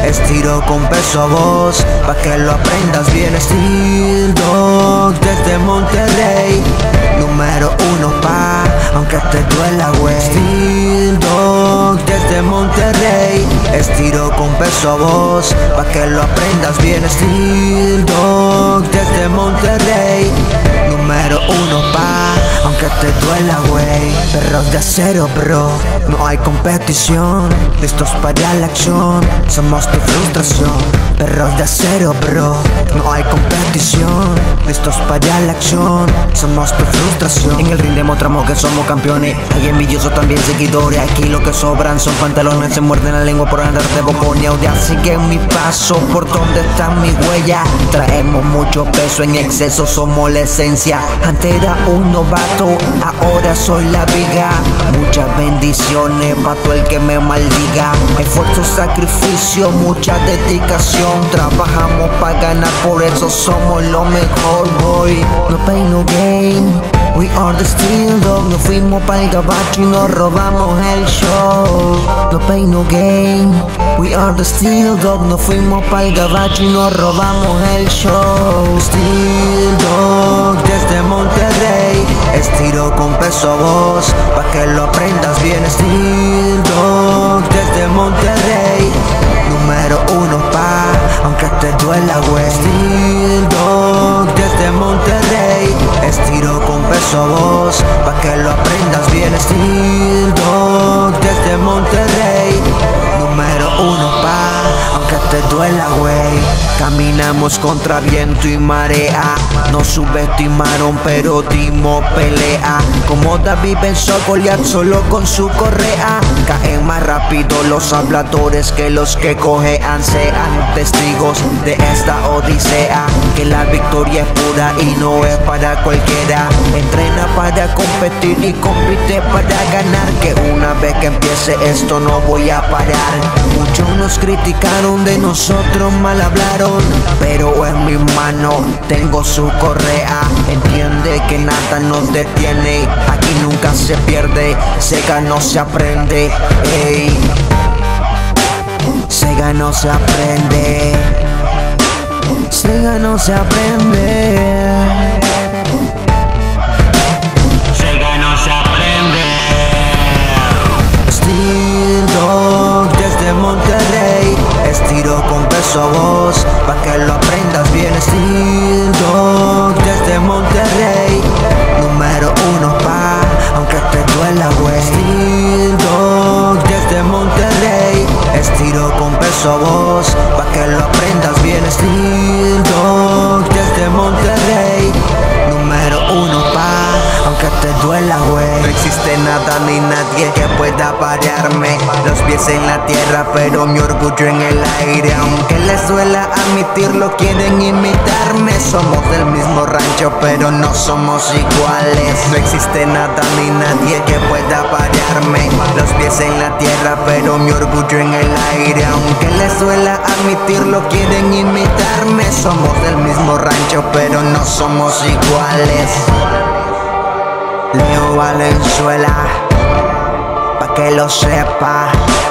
Estilo con peso a voz, pa' que lo aprendas bien. Steel Dog desde Monterrey, número 1 aunque te duela, güey. Steel Dog desde Monterrey, estilo con peso a voz, pa' que lo aprendas bien. Steel Dog desde Monterrey, número 1 aunque te duela, güey. Perros de acero, bro, no hay competición, listos para la acción, somos tu frustración. Perros de acero, bro, no hay competición, listos para la acción, somos tu frustración. En el ring demostramos que somos campeones, hay envidiosos también seguidores. Aquí lo que sobran son pantalones, se muerden la lengua por andar de bocón y audio. Sigue mi paso por donde está mi huella. Traemos mucho peso en exceso, somos la esencia. Antes era un novato, ahora soy la viga. Muchas bendiciones pa' todo el que me maldiga. Esfuerzo, sacrificio, mucha dedicación. Trabajamos para ganar, por eso somos lo mejor, boy. No pain, no gain, we are the Steel Dog. Nos fuimos pa'l gabacho y nos robamos el show. No pain, no gain, we are the Steel Dog. Nos fuimos pa'l gabacho y nos robamos el show. Steel Dog desde Monterrey, estilo con peso a voz, pa' que lo aprendas bien. Steel Dog desde Monterrey, número 1 aunque te duela, güey. Steel Dog desde Monterrey, estilo con peso a voz, pa' que lo aprendas bien. Steel Dog desde Monterrey, número 1 aunque te duela, güey. Caminamos contra viento y marea, nos subestimaron pero dimos pelea. Como David venció a Goliat solo con su correa. Caen más rápido los habladores que los que cojean. Sean testigos de esta odisea, que la victoria es pura y no es para cualquiera. Entrena para competir y compite para ganar, que una vez que empiece esto no voy a parar. Muchos nos criticaron, de nosotros mal hablaron, pero en mi mano tengo su correa. Entiende que nada nos detiene, aquí nunca se pierde, se gana o se aprende. Ey, se gana o se aprende, se gana o se aprende. Se gana o se aprende. Steel Dog desde Monterrey, estilo con peso a voz, pa' que lo aprendas bien. Steel Dog desde Monterrey, número 1 aunque te duela, güey. Steel Dog desde Monterrey, estilo con peso a voz, pa' que lo aprendas bien. Steel Dog desde Monterrey, número 1 aunque te duela, güey. No existe nada ni nadie que pueda pararme. Los pies en la tierra pero mi orgullo en el aire. Aunque les duela admitirlo, quieren imitarme. Somos del mismo rancho pero no somos iguales. No existe nada ni nadie que pueda pararme. Los pies en la tierra pero mi orgullo en el aire. Aunque les duela admitirlo, quieren imitarme. Somos del mismo rancho pero no somos iguales. Leo Valenzuela, pa' que lo sepa.